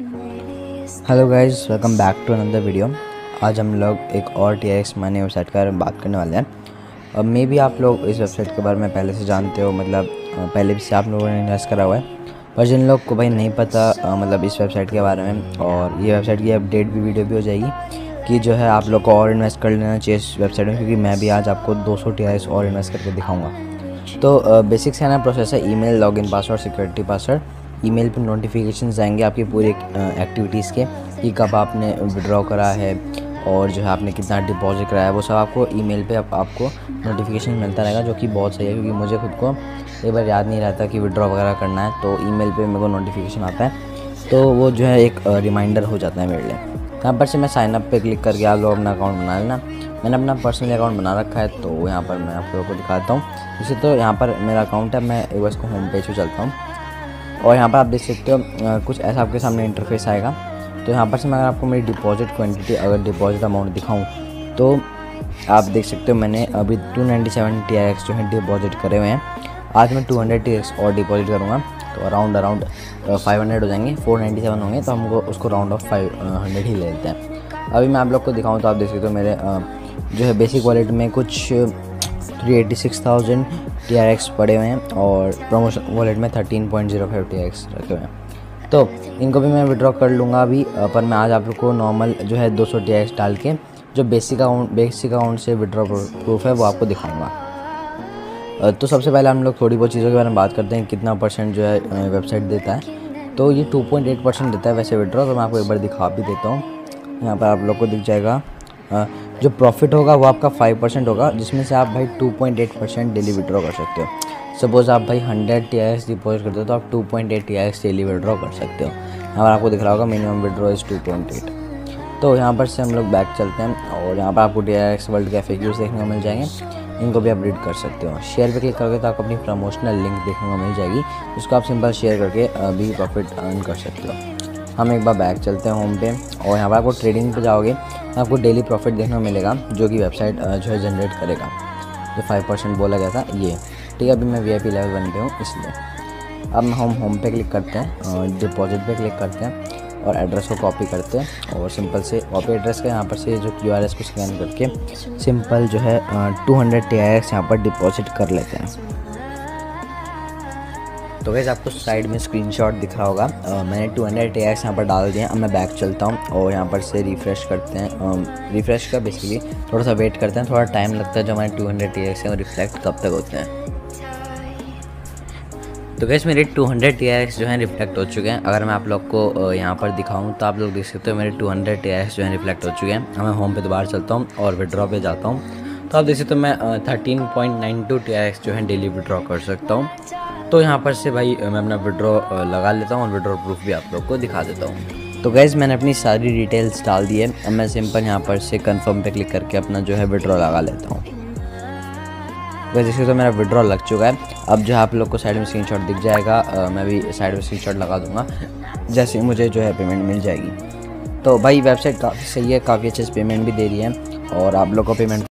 Hello guys, welcome back to another video. आज हम लोग एक और TRX मनी वेबसाइट के बारे में बात करने वाले हैं। अब मे भी आप लोग इस वेबसाइट के बारे में पहले से जानते हो, मतलब पहले भी से आप लोगों ने इन्वेस्ट करा हुआ है। पर जिन लोग को भाई नहीं पता मतलब इस वेबसाइट के बारे में, और ये वेबसाइट की अपडेट भी वीडियो भी हो जाएगी कि जो है आप लोग को और इन्वेस्ट कर लेना चाहिए इस वेबसाइट में, क्योंकि मैं भी आज आपको 200 TRX और इन्वेस्ट करके दिखाऊँगा। तो बेसिक से ना प्रोसेस है email, login password, security password. Email पे नोटिफिकेशंस आएंगे आपकी पूरी एक्टिविटीज़ के कि कब आपने विड्रॉ करा है और जो है आपने कितना डिपॉजिट कराया है, वो सब आपको ईमेल पे आपको नोटिफिकेशन मिलता रहेगा, जो कि बहुत सही है। क्योंकि मुझे खुद को एक बार याद नहीं रहता कि विड्रॉ वगैरह करना है, तो ईमेल पे मेरे को नोटिफिकेशन आता है, तो वो जो है एक रिमाइंडर हो जाता है मेरे लिए। यहाँ पर से मैं साइनअप पे क्लिक करके आप लोग अपना अकाउंट बना लेना। मैंने अपना पर्सनल अकाउंट बना रखा है, तो यहाँ पर मैं आप लोगों को दिखाता हूँ। जैसे तो यहाँ पर मेरा अकाउंट है, मैं एक बार इसको होम पेज पे चलता हूँ और यहाँ पर आप देख सकते हो कुछ ऐसा आपके सामने इंटरफेस आएगा। तो यहाँ पर से मैं अगर आपको मेरी डिपॉजिट क्वांटिटी, अगर डिपॉजिट अमाउंट दिखाऊँ तो आप देख सकते हो मैंने अभी 297 TRX जो है डिपॉजिट करे हुए हैं। आज मैं 200 TRX और डिपॉजिट करूँगा, तो अराउंड 500 हो जाएंगे। 497 होंगे, तो हमको उसको राउंड ऑफ 500 ही ले लेते हैं। अभी मैं आप लोग को दिखाऊँ तो आप देख सकते हो मेरे जो है बेसिक वॉलेट में कुछ 386,000 TRX पड़े हुए हैं और प्रमोशन वॉलेट में 13.05 TRX रखे हुए हैं। तो इनको भी मैं विड्रॉ कर लूँगा अभी, पर मैं आज आप लोग को नॉर्मल जो है 200 TRX डाल के जो बेसिक अकाउंट से विड्रॉ प्रूफ है वो आपको दिखाऊँगा। तो सबसे पहले हम लोग थोड़ी बहुत चीज़ों के बारे में बात करते हैं, कितना परसेंट जो है वेबसाइट देता है। तो ये 2.8% देता है वैसे विड्रॉ, तो मैं आपको एक बार दिखा भी देता हूँ। यहाँ पर आप लोग को दिख जाएगा जो प्रॉफिट होगा वो आपका 5% होगा, जिसमें से आप भाई 2.8% डेली विड्रॉ कर सकते हो। सपोज़ आप भाई 100 TRX डिपॉजिट करते हो तो आप 2.8 TRX डेली विड्रॉ कर सकते हो। यहाँ पर आपको दिख रहा होगा मिनिमम विड्रॉ इज़ 2.8। तो यहाँ पर से हम लोग बैक चलते हैं और यहाँ पर आपको TRX वर्ल्ड के FAQs देखने को मिल जाएंगे, इनको भी आप रीड कर सकते हो। शेयर पे क्लिक करोगे तो आपको अपनी प्रमोशनल लिंक देखने को मिल जाएगी, जिसको आप सिंपल शेयर करके भी प्रॉफिट अर्न कर सकते हो। हम एक बार बैक चलते हैं होम पे और यहाँ पर आपको ट्रेडिंग पे जाओगे तो आपको डेली प्रॉफिट देखने को मिलेगा, जो कि वेबसाइट जो है जनरेट करेगा। जो 5% बोला गया था ये, ठीक है। अभी मैं VIP लेवल 1 पे हूँ, इसलिए अब हम होम पे क्लिक करते हैं और डिपॉजिट पे क्लिक करते हैं और एड्रेस को कॉपी करते हैं और सिंपल से कॉपी एड्रेस का यहाँ पर से जो QRS को स्कैन करके सिंपल जो है 200 TRX यहाँ पर डिपॉजिट कर लेते हैं। तो गाइस आपको साइड में स्क्रीनशॉट दिख रहा होगा, मैंने 200 TRX यहाँ पर डाल दिए। अब मैं बैक चलता हूँ और यहाँ पर से रिफ़्रेश करते हैं। रिफ़्रेश का बेसिकली थोड़ा सा वेट करते हैं, थोड़ा टाइम लगता है जो हमारे 200 TRX हैं वो रिफ्लेक्ट तब तक होते हैं। तो गाइस मेरे 200 TRX जो हैं रिफ्लेक्ट हो चुके हैं। अगर मैं आप लोग को यहाँ पर दिखाऊँ तो आप लोग देख सकते हो मेरे 200 TRX जो हैं रिफ्लेक्ट हो चुके हैं। अब मैं होम पे दोबारा चलता हूँ और विड्रॉ पे जाता हूँ, तो आप देख सकते हो मैं 13.92 TRX जो है डेली विड्रॉ कर सकता हूँ। तो यहाँ पर से भाई मैं अपना विड्रॉ लगा लेता हूँ और विड्रॉ प्रूफ भी आप लोग को दिखा देता हूँ। तो गैस मैंने अपनी सारी डिटेल्स डाल दी है। अब मैं सिंपल यहाँ पर से कंफर्म पे क्लिक करके अपना जो है विड्रॉ लगा लेता हूँ। वैसे जैसे तो मेरा विड्रॉ लग चुका है। अब जो है आप लोग को साइड में स्क्रीनशॉट दिख जाएगा, मैं भी साइड में स्क्रीनशॉट लगा दूँगा जैसे ही मुझे जो है पेमेंट मिल जाएगी। तो भाई वेबसाइट काफ़ी सही है, काफ़ी अच्छे से पेमेंट भी दे रही है और आप लोग को पेमेंट